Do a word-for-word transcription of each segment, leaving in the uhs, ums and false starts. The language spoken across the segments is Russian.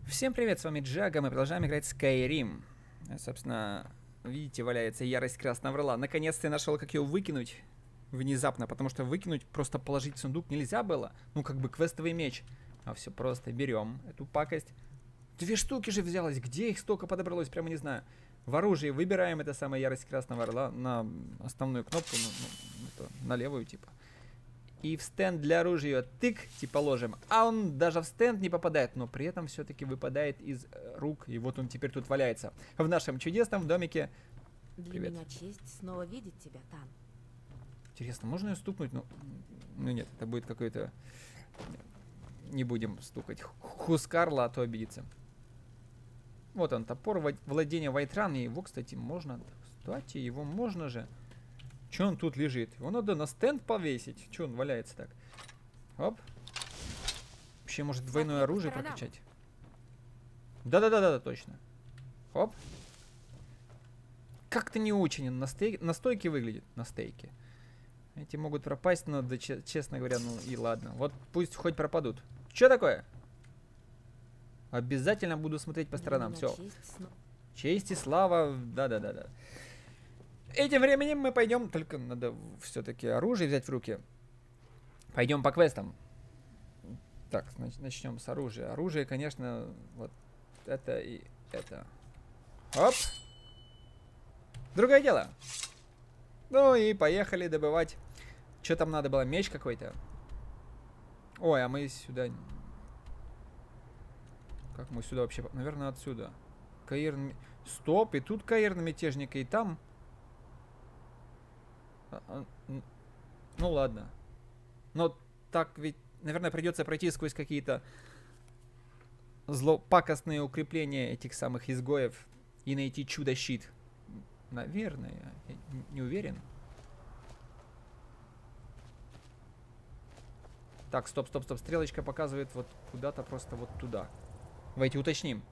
Всем привет, с вами Джага, мы продолжаем играть в Skyrim. Собственно, видите, валяется ярость красного орла. Наконец-то я нашел, как ее выкинуть внезапно, потому что выкинуть, просто положить в сундук нельзя было. Ну, как бы квестовый меч. А все просто, берем эту пакость. Две штуки же взялось, где их столько подобралось, прямо не знаю. В оружии выбираем это самое ярость красного орла на основную кнопку, ну, ну, это, на левую типа. И в стенд для оружия тык, типа ложим. А он даже в стенд не попадает, но при этом все-таки выпадает из рук. И вот он теперь тут валяется. В нашем чудесном домике. Для Привет. меня честь снова видеть тебя, Тан. Интересно, можно ее стукнуть? Ну, ну нет, это будет какой-то... Не будем стукать. Хускарла, а то обидится. Вот он, топор владения Вайтран. И его, кстати, можно... Кстати, его можно же... Че он тут лежит? Его надо на стенд повесить. Че он валяется так? Оп. Вообще, может, двойное оружие прокачать? Да-да-да-да, точно. Оп. Как-то не очень он на, стейк... на стойке выглядит. На стейке. Эти могут пропасть, но, да, честно говоря, ну и ладно. Вот пусть хоть пропадут. Че такое? Обязательно буду смотреть по сторонам. Все. Честь, сно... честь и слава. Да-да-да-да. Этим временем мы пойдем, только надо все-таки оружие взять в руки. Пойдем по квестам. Так, начнем с оружия. Оружие, конечно, вот это и это. Оп! Другое дело. Ну и поехали добывать. Что там надо было? Меч какой-то? Ой, а мы сюда... Как мы сюда вообще... Наверное, отсюда. Каирн... Стоп, и тут Каирн мятежника, и там... Ну ладно. Но так ведь, наверное, придется пройти сквозь какие-то злопакостные укрепления этих самых изгоев и найти чудо-щит. Наверное, я не уверен. Так, стоп, стоп, стоп. Стрелочка показывает вот куда-то просто вот туда. Давайте уточним.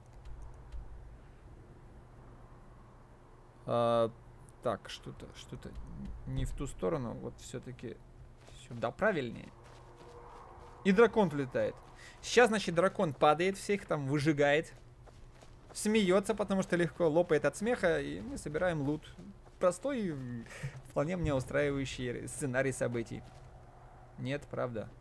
А Так, что-то, что-то не в ту сторону, вот все-таки сюда правильнее. И дракон влетает. Сейчас, значит, дракон падает, всех там выжигает. Смеется, потому что легко лопает от смеха, и мы собираем лут. Простой, вполне мне устраивающий сценарий событий. Нет, правда.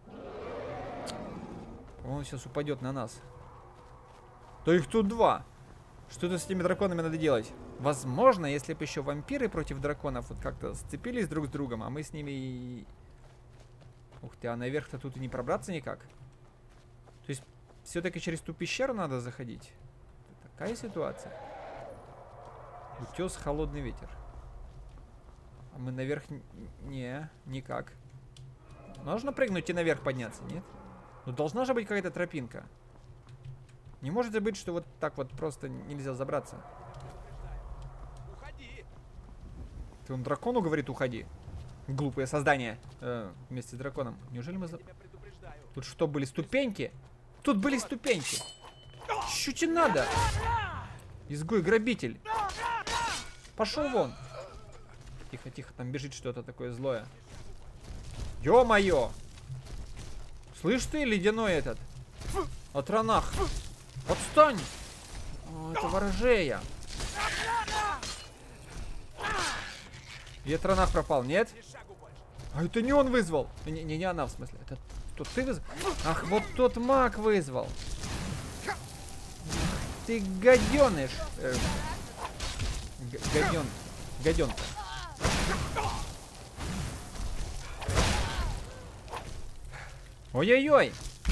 Он сейчас упадет на нас. Да их тут два. Что-то с этими драконами надо делать. Возможно, если бы еще вампиры против драконов вот как-то сцепились друг с другом, а мы с ними и... Ух ты, а наверх-то тут и не пробраться никак. То есть, все-таки через ту пещеру надо заходить. Это такая ситуация. Утес, холодный ветер. А мы наверх... Не, никак. Можно прыгнуть и наверх подняться, нет? Ну, должна же быть какая-то тропинка. Не может же быть, что вот так вот просто нельзя забраться. Уходи. Ты он дракону говорит, уходи. Глупое создание. Э, вместе с драконом. Неужели мы за... Тут что, были ступеньки? Тут были ступеньки. Чё тебе надо? Изгой-грабитель. Пошел вон. Тихо, тихо, там бежит что-то такое злое. Ё-моё! Слышь ты, ледяной этот? Атронах. Отстань! О, это ворожея. И Атронах пропал, нет? А это не он вызвал. Не, не, не она, в смысле. Это тот ты вызвал? Ах, вот тот маг вызвал. Ты гаденыш. Э, гаден. Гаденка. Ой-ой-ой.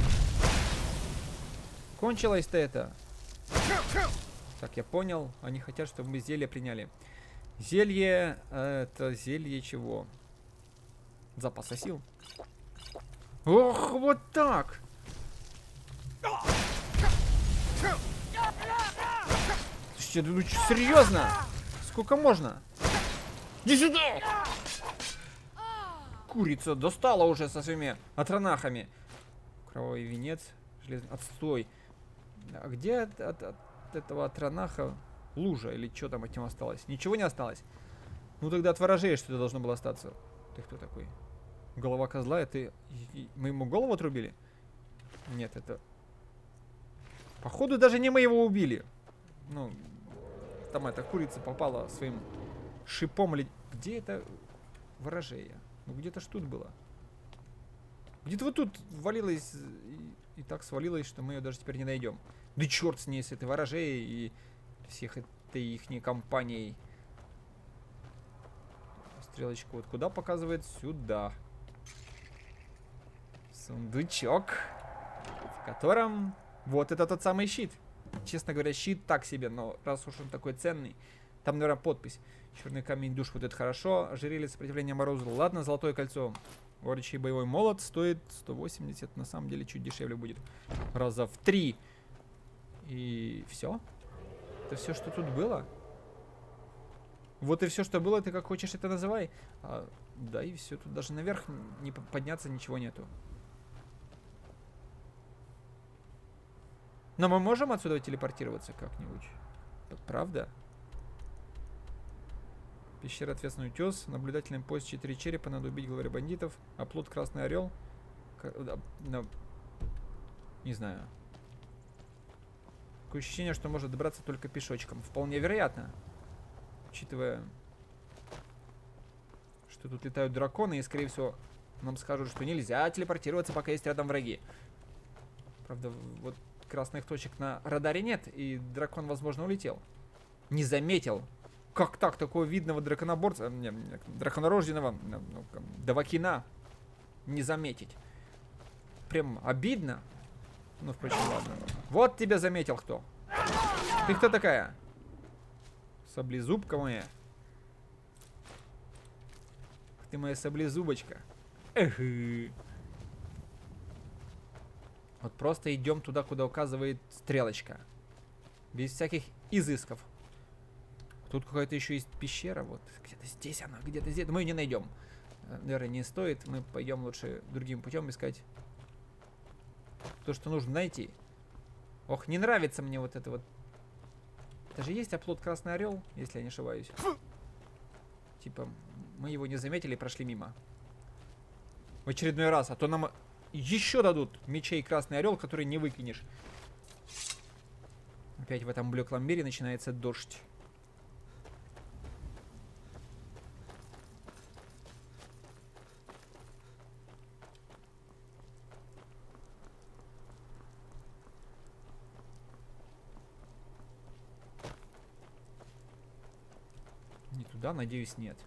Кончилось-то это. Так, я понял. Они хотят, чтобы мы зелье приняли. Зелье... Это зелье чего? Запаса сил. Ох, вот так! Слушайте, ну серьезно? Сколько можно? Иди сюда! Курица достала уже со своими атронахами. Кровавый венец. Железный... Отстой. А где от, от, от этого атронаха лужа? Или что там от него осталось? Ничего не осталось? Ну тогда от ворожея что-то должно было остаться. Ты кто такой? Голова козла, это... Мы ему голову отрубили? Нет, это... Походу, даже не мы его убили. Ну, там эта курица попала своим шипом. Или... Где это ворожея? Ну, где-то ж тут было. Где-то вот тут валилась и, и так свалилась, что мы ее даже теперь не найдем. Да черт с ней, с этой ворожеей и всех этой ихней компанией. Стрелочка вот куда показывает? Сюда. Сундучок, в котором... Вот это тот самый щит. Честно говоря, щит так себе, но раз уж он такой ценный. Там, наверное, подпись. Черный камень душ, вот это хорошо. Ожерелье сопротивления морозу. Ладно, золотое кольцо. Орочий боевой молот стоит сто восемьдесят. На самом деле чуть дешевле будет. Раза в три. И все. Это все, что тут было. Вот и все, что было. Ты как хочешь это называй. А, да и все. Тут даже наверх не подняться ничего нету. Но мы можем отсюда телепортироваться как-нибудь? Правда? Пещера ответственный утес. Наблюдательный пост четыре черепа. Надо убить главаря бандитов. Оплот Красный Орел. К... Да. Не знаю. Такое ощущение, что может добраться только пешочком. Вполне вероятно. Учитывая, что тут летают драконы. И, скорее всего, нам скажут, что нельзя телепортироваться, пока есть рядом враги. Правда, вот... Красных точек на радаре нет, и дракон, возможно, улетел. Не заметил. Как так? Такого видного драконоборца, не, не, драконорожденного ну, давакина не заметить. Прям обидно. Ну, впрочем, ладно. Вот тебя заметил кто. Ты кто такая? Саблезубка моя. Ты моя саблезубочка. Эх. Вот просто идем туда, куда указывает стрелочка. Без всяких изысков. Тут какая-то еще есть пещера. Вот где-то здесь она, где-то здесь. Мы ее не найдем. Наверное, не стоит. Мы пойдем лучше другим путем искать то, что нужно найти. Ох, не нравится мне вот это вот. Это же есть оплот Красный Орел, если я не ошибаюсь. Типа, мы его не заметили и прошли мимо. В очередной раз. А то нам... Еще дадут мечей Красный Орел, который не выкинешь. Опять в этом блеклом мире начинается дождь. Не туда, надеюсь, нет.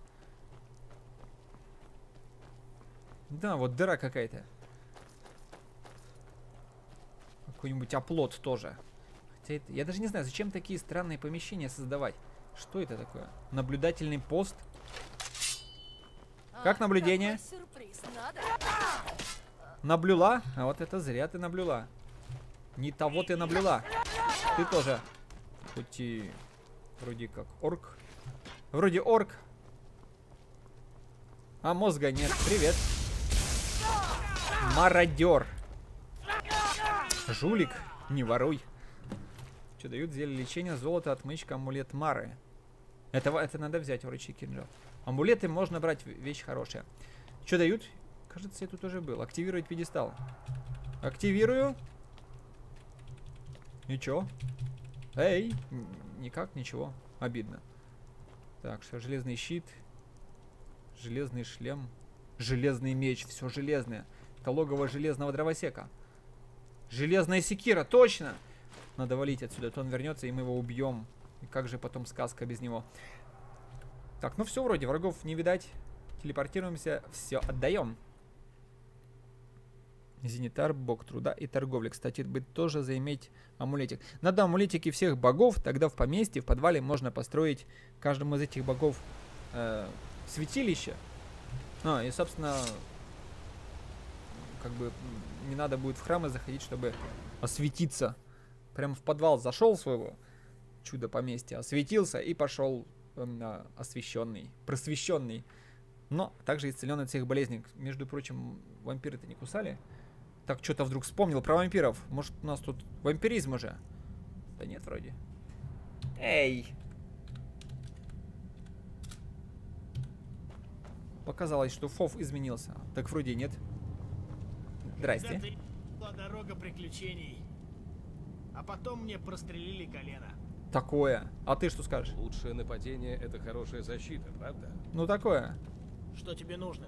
Да, вот дыра какая-то. Какой-нибудь оплот тоже. Хотя это, я даже не знаю, зачем такие странные помещения создавать. Что это такое? Наблюдательный пост. Как наблюдение? Наблюла? А вот это зря ты наблюла. Не того ты наблюла. Ты тоже. Хоть и вроде как орк. Вроде орк. А мозга нет. Привет. Мародер. Жулик, не воруй. Что дают? Зелье лечения, золото, отмычка, амулет Мары. Это, это надо взять, врачи кинжал. Амулеты можно брать, вещь хорошая. Что дают? Кажется, я тут уже был. Активировать пьедестал. Активирую. И чё? Эй, никак, ничего. Обидно. Так, что, железный щит. Железный шлем. Железный меч, все железное. Это логово железного дровосека. Железная секира, точно! Надо валить отсюда, то он вернется, и мы его убьем. И как же потом сказка без него? Так, ну все, вроде врагов не видать. Телепортируемся, все отдаем. Зенитар, бог труда и торговли. Кстати, бы тоже заиметь амулетик. Надо амулетики всех богов, тогда в поместье, в подвале можно построить каждому из этих богов э, святилище. Ну, и, собственно, как бы не надо будет в храмы заходить, чтобы осветиться. Прям в подвал зашел своего чудо поместья, осветился и пошел э, освещенный, просвещенный. Но также исцелен от всех болезней. Между прочим, вампиры-то не кусали. Так, что-то вдруг вспомнил про вампиров. Может, у нас тут вампиризм уже? Да нет, вроде. Эй! Показалось, что фов изменился. Так вроде нет. Здрасте. Дорога приключений. А потом мне прострелили колено. Такое. А ты что скажешь? Лучшее нападение — это хорошая защита, правда? Ну такое. Что тебе нужно?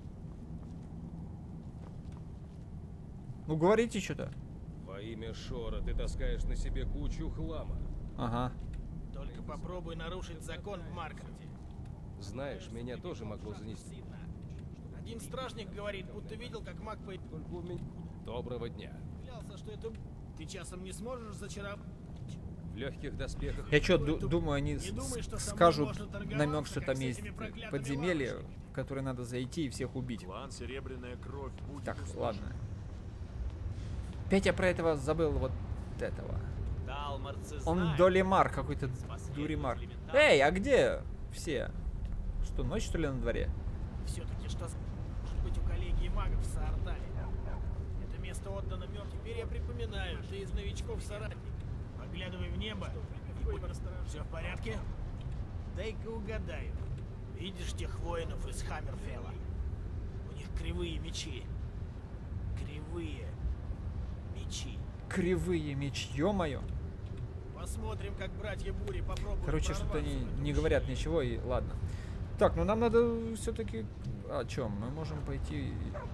Ну говорите что-то. Во имя Шора ты таскаешь на себе кучу хлама. Ага. Только попробуй нарушить закон в Маркарте. Знаешь, меня тоже могло занести. Один стражник говорит, будто видел, как маг по... Только у меня... Доброго дня. Клялся, что это... Ты часом не сможешь зачаровать... В легких доспехах... Я что, думаю, они Не думай, с- что со мной скажут можно торговаться, намек, что как там с есть этими проклятыми подземелье, лавочками. в которое надо зайти и всех убить. Клан Серебряная Кровь будет Так, уничтожен. ладно. Опять я про этого забыл, вот этого. Он Долимар, какой-то Дуримар. Эй, а где все? Что, ночь что ли на дворе? Все-таки что может быть у коллегии магов в Саартале? Это место отдано мертвым. Теперь я припоминаю, ты из новичков соратник. Поглядывай в небо и будь настороже. Все в порядке? Дай-ка угадаю. Видишь тех воинов из Хаммерфелла? У них кривые мечи. Кривые мечи. Кривые меч, ё-моё. Посмотрим, как братья Бури попробуют. Короче, что-то они прорваться в это не говорят ущелье. ничего, и ладно. Так, ну нам надо все-таки... О чем? Мы можем пойти...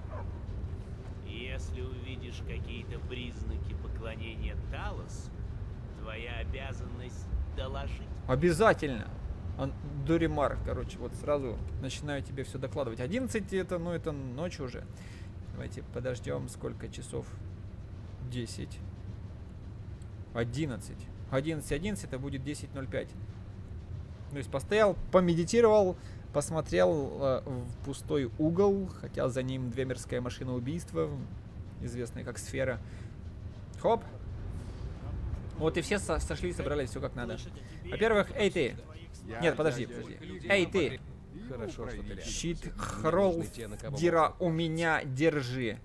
Если увидишь какие-то признаки поклонения Талос, твоя обязанность доложить. Обязательно! Он, Дуримар, короче, вот сразу начинаю тебе все докладывать. одиннадцать это, ну это ночь уже. Давайте подождем, сколько часов? десять. одиннадцать. одиннадцать, одиннадцать, это будет десять ноль пять. То есть постоял, помедитировал, посмотрел э, в пустой угол, хотя за ним двемерская машина убийства, известная как Сфера. Хоп. Вот и все со- сошли, собрались, все как надо. Слышать о тебе, Во-первых, эй ты. Я Нет, подожди, дядя подожди. Клюдин. Эй ты. Его Хорошо, что ты правитель. рядом. Щит Мне Хролл нужны те, на кого Дира можно у меня держи.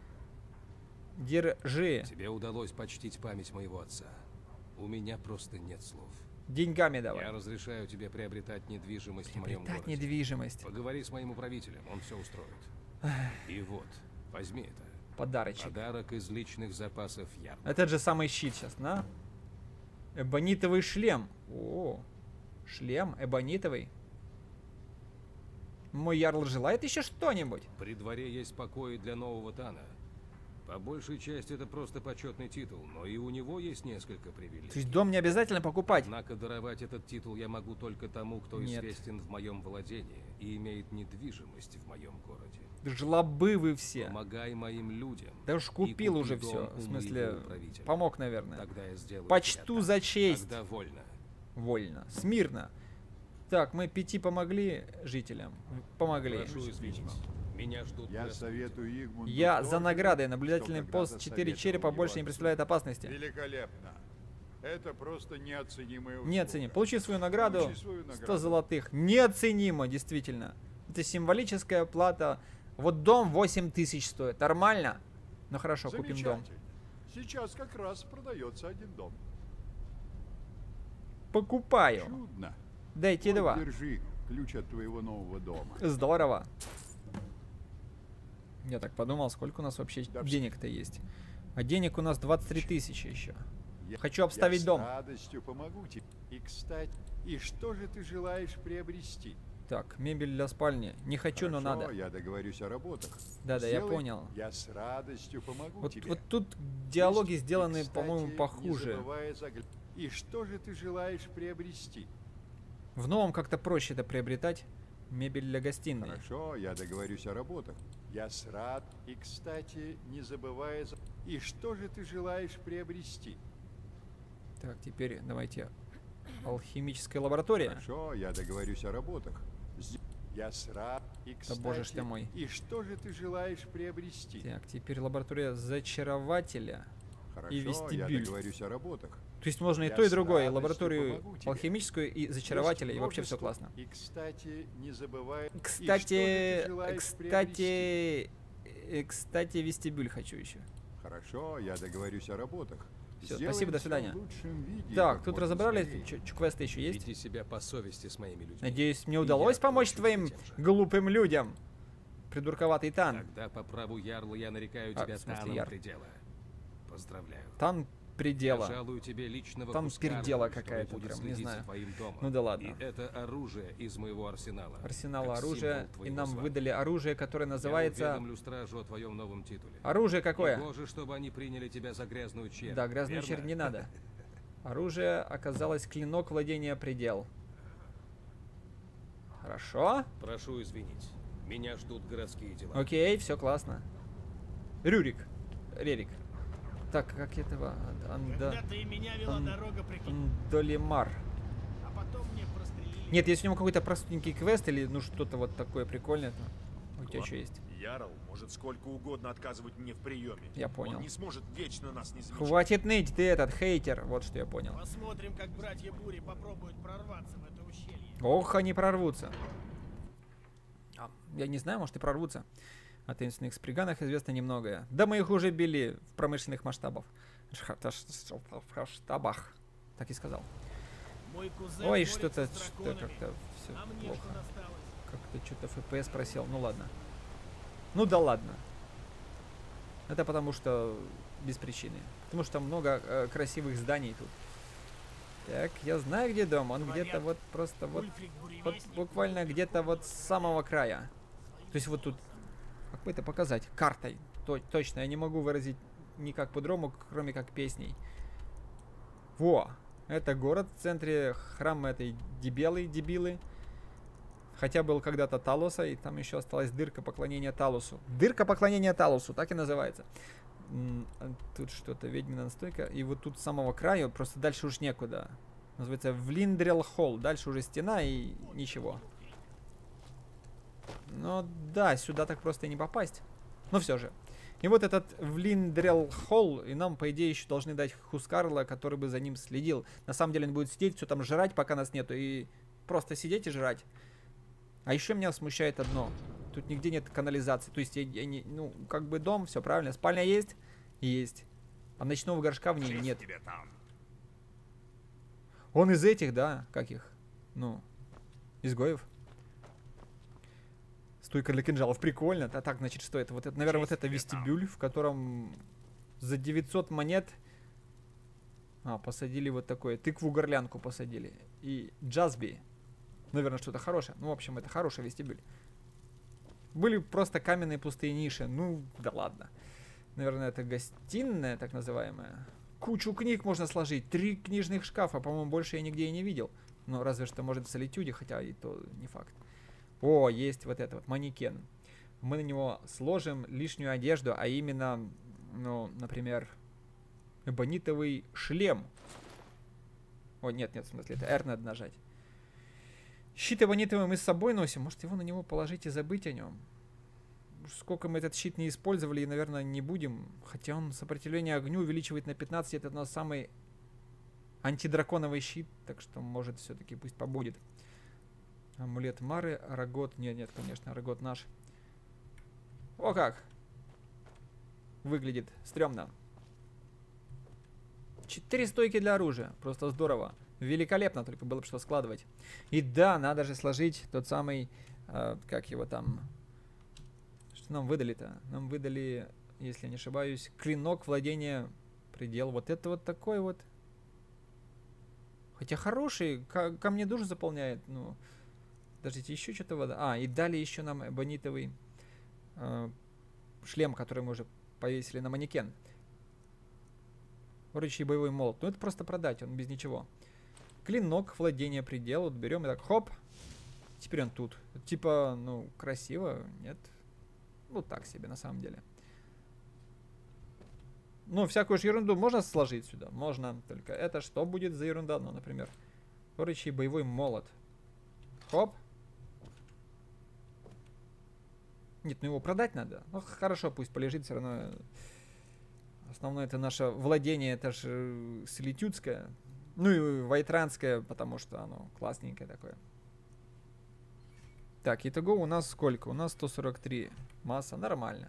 Держи. Тебе удалось почтить память моего отца. У меня просто нет слов. Деньгами Я давай. разрешаю тебе приобретать недвижимость в моем Приобретать городе. недвижимость. Поговори с моим управителем, он все устроит. И вот, возьми это. Подарочек. Подарок из личных запасов Ярла. Этот же самый щит сейчас, на. Эбонитовый шлем. О, шлем эбонитовый. Мой ярл желает еще что-нибудь. При дворе есть покои для нового Тана. По большей части это просто почетный титул, но и у него есть несколько То привилегий. есть дом не обязательно покупать. Однако даровать этот титул я могу только тому, кто Нет. известен в моем владении и имеет недвижимость в моем городе. Жлобы вы все. Помогай моим людям. Да уж и купил купи уже дом все. у В смысле, моего управителя. помог, наверное. Тогда я сделаю Почту тебя за так. честь. Тогда вольно. Вольно. Смирно. Так, мы пяти помогли жителям. Помогли. Прошу извинить. Меня ждут Я гости. советую Игмунду Я тоже, за наградой. что Наблюдательный когда-то пост четыре советовал черепа его больше не отцу. представляет опасности. Великолепно. Это просто неоценимая услуга. Неоценимо. Получи свою награду. Получи свою сто награду. золотых. Неоценимо, действительно. Это символическая плата. Вот дом восемь тысяч стоит. Нормально? Ну хорошо, купим дом. Замечательно. Сейчас как раз продается один дом. Покупаю. Чудно. Дайте Вот, два. держи ключ от твоего нового дома. Здорово. Я так подумал, сколько у нас вообще Да денег-то есть. А денег у нас двадцать три тысячи еще. Я- Хочу обставить я дом. с радостью помогу тебе. И, кстати, и что же ты желаешь приобрести? Так, мебель для спальни. Не хочу, но Хорошо, надо. я договорюсь о работах. Да-да, я Сделай, понял. Я с радостью помогу Вот, тебе. вот тут диалоги Есть, и, сделаны, кстати, по-моему, не похуже. забывая загля- И что же ты желаешь приобрести? В новом как-то проще это приобретать. Мебель для гостиной. Хорошо, я договорюсь о работах. Я с рад. И, кстати, не забывая... за- И что же ты желаешь приобрести? Так, теперь давайте. Алхимическая лаборатория. Хорошо, я договорюсь о работах. С- Я с рад. И, кстати, боже ж ты мой. И что же ты желаешь приобрести? Так, теперь лаборатория зачарователя. Хорошо, и я вестибюль. договорюсь о работах. То есть можно и Я то, и с другое. И радостью лабораторию помогу тебе. алхимическую, и зачарователя, Есть и вообще все множество. классно. И, кстати, не забывай... И что же Кстати, ты желаешь приобрести? кстати, э, кстати, вестибюль хочу еще. Хорошо, я договорюсь о работах. Всё, Сделаем спасибо, до всё свидания. в лучшем виде, Так, как тут можно разобрались, скорее. Чё- чё, квесты еще есть? Веди себя по совести с моими людьми. Надеюсь, мне И удалось я помочь прошу твоим тебя тем же. глупым людям. Придурковатый Тан. Тогда по праву Ярла я нарекаю А, тебя в смысле, Таном Яр. предела. Поздравляю. Тан предела. Я жалую тебе личного Там Хускарла, пердела который какая-то будет прям, не следить за знаю. твоим домом. Ну да ладно. И это оружие из моего арсенала. Арсенал как оружия, символ и твоего нам звания. выдали оружие, которое Я называется... уведомлю стражу о твоем новом титуле. Оружие какое? Негоже, чтобы они приняли тебя за грязную чернь. Да, грязную верно? чернь не надо. Оружие оказалось клинок владения предел. Хорошо. Прошу извинить. Меня ждут городские дела. Окей, все классно. Рюрик. Рерик. Так, как этого? Анда... Когда-то и меня вела Ан- дорога, прикинь. Андолимар. А потом мне прострелили. Нет, если у него какой-то простенький квест или ну что-то вот такое прикольное, то у тебя что есть? Ярл может сколько угодно отказывать мне в приеме. Я понял. Он не сможет вечно нас не замечать. Хватит ныть, ты этот хейтер. Вот что я понял. Посмотрим, как братья Бури попробуют прорваться в это ущелье. Ох, они прорвутся. А, Я не знаю, может и прорвутся. О таинственных сприганах известно немногое. Да мы их уже били в промышленных масштабах. Масштабах. Так и сказал. Мой кузен Ой, борется что-то с что драконами. как-то все А мне плохо. что досталось? Как-то что-то эф пи эс просел. Ну ладно. Ну да ладно. Это потому что без причины. Потому что много э, красивых зданий тут. Так, я знаю, где дом. Он Говорят, где-то вот просто вот, Ульфрик вот Буревестник буквально где-то вот с самого края. То есть вот тут, как бы это показать, картой. То, точно, я не могу выразить никак по-другому, кроме как песней. Во! Это город в центре храма этой дебелы, дебилы. Хотя был когда-то Талоса, и там еще осталась дырка поклонения Талосу. Дырка поклонения Талосу, так и называется. М, а Тут что-то, ведьмина настойка. И вот тут с самого края, просто дальше уж некуда. Называется Влиндрел Холл. Дальше уже стена и ничего. Ну да, сюда так просто и не попасть. Но все же. И вот этот Влиндрел Холл, и нам, по идее, еще должны дать Хускарла, который бы за ним следил. На самом деле он будет сидеть, все там жрать, пока нас нету, и просто сидеть и жрать. А еще меня смущает одно. Тут нигде нет канализации. То есть, я, я не, ну, как бы дом, все правильно. Спальня есть? Есть. А ночного горшка в ней нет. Тебе там. Он из этих, да? Как их? Ну, изгоев. Стойка для кинжалов. Прикольно. А так, значит, что это? Вот это, наверное, вот это вестибюль, в котором за девятьсот монет а, посадили вот такое. Тыкву-горлянку посадили. И джазби. Наверное, что-то хорошее. Ну, в общем, это хороший вестибюль. Были просто каменные пустые ниши. Ну, да ладно. Наверное, это гостиная, так называемая. Кучу книг можно сложить. Три книжных шкафа. По-моему, больше я нигде и не видел. Ну, разве что, может, в Солитюде, хотя и то не факт. О, есть вот это вот манекен. Мы на него сложим лишнюю одежду, а именно, ну, например, эбонитовый шлем. О, нет, нет, в смысле, это R надо нажать. Щит эбонитовый мы с собой носим. Может, его на него положить и забыть о нем? Сколько мы этот щит не использовали, и, наверное, не будем. Хотя он сопротивление огню увеличивает на пятнадцать. Это у нас самый антидраконовый щит. Так что, может, все-таки пусть побудет. Амулет Мары, Арагот. Нет, нет, конечно, Арагот наш. О как! Выглядит стрёмно. Четыре стойки для оружия. Просто здорово. Великолепно, только было бы что складывать. И да, надо же сложить тот самый... Э, как его там... Что нам выдали-то? Нам выдали, если не ошибаюсь, клинок владения предел. Вот это вот такой вот. Хотя хороший, ко, ко мне душу заполняет. Ну, подождите, еще что-то вода. А, и дали еще нам эбонитовый э, шлем, который мы уже повесили на манекен. Орочий боевой молот. Ну, это просто продать, он без ничего. Клинок владения предел. Вот берем и так, хоп. Теперь он тут. Типа, ну, красиво, нет? Ну, так себе, на самом деле. Ну, всякую же ерунду можно сложить сюда? Можно. Только это что будет за ерунда? Ну, например, орочий боевой молот. Хоп. Нет, ну его продать надо. Ну, хорошо, пусть полежит, все равно. Основное это наше владение, это же солитюдское. Ну и вайтранское, потому что оно классненькое такое. Так, итого у нас сколько? У нас сто сорок три. Масса, нормально.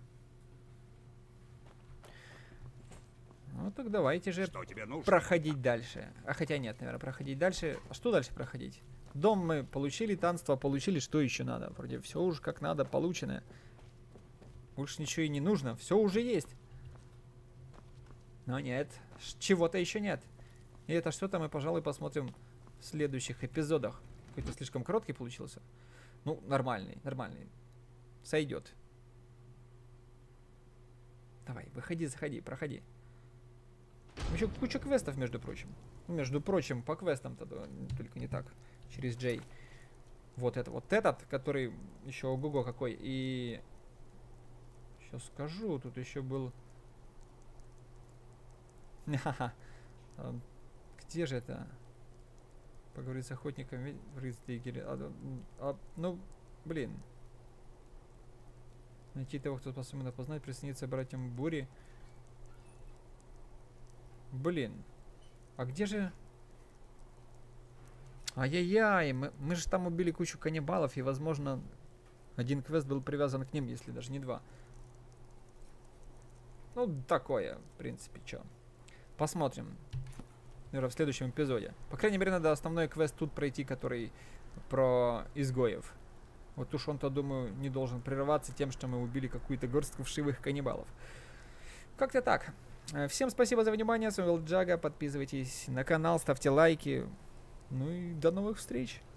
Ну так давайте же Что тебе нужно? проходить дальше. А хотя нет, наверное, проходить дальше. А что дальше проходить? Дом мы получили, танство получили, что еще надо? Вроде все уже как надо, получено. Больше ничего и не нужно, все уже есть. Но нет, ш- чего-то еще нет. И это что-то мы, пожалуй, посмотрим в следующих эпизодах. Какой-то слишком короткий получился. Ну, нормальный, нормальный. Сойдет. Давай, выходи, заходи, проходи. Еще куча квестов, между прочим. Ну, между прочим, по квестам-то, да, только не так. Через Джей. Вот это вот этот, который еще ого-го какой. И... Сейчас скажу, тут еще был... Ха-ха. Где же это? Поговорить с охотником в Ридстейгере. А, а, ну, блин. Найти того, кто способен опознать, присоединиться к братьям Бури. Блин. А где же... Ай-яй-яй, мы, мы же там убили кучу каннибалов, и, возможно, один квест был привязан к ним, если даже не два. Ну, такое, в принципе, чё. Посмотрим. Наверное, в следующем эпизоде. По крайней мере, надо основной квест тут пройти, который про изгоев. Вот уж он-то, думаю, не должен прерываться тем, что мы убили какую-то горстку вшивых каннибалов. Как-то так. Всем спасибо за внимание. С вами был Джага. Подписывайтесь на канал, ставьте лайки. Ну и до новых встреч.